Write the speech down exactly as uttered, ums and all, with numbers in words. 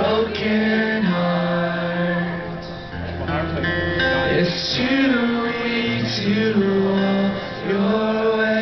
broken heart. It's too weak to walk your way.